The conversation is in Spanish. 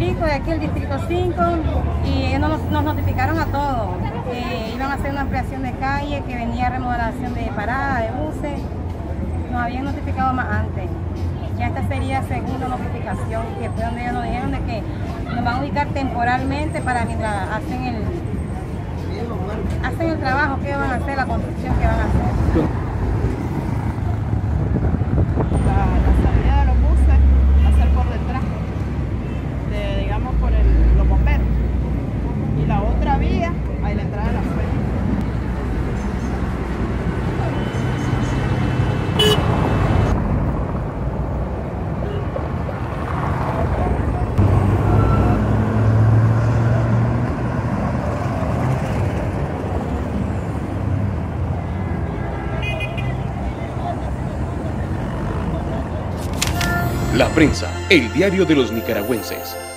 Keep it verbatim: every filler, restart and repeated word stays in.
Rico, de aquí el Distrito cinco, y ellos nos, nos notificaron a todos. Eh, iban a hacer una ampliación de calle, que venía remodelación de parada, de buses. Nos habían notificado más antes. Ya esta sería segunda notificación, que fue donde ellos nos dijeron de que nos van a ubicar temporalmente para mientras hacen el, hacen el trabajo que van a hacer, la construcción que van a hacer. Por el, los bomberos, y la otra vía hay la entrada de la feria. La Prensa, el diario de los nicaragüenses.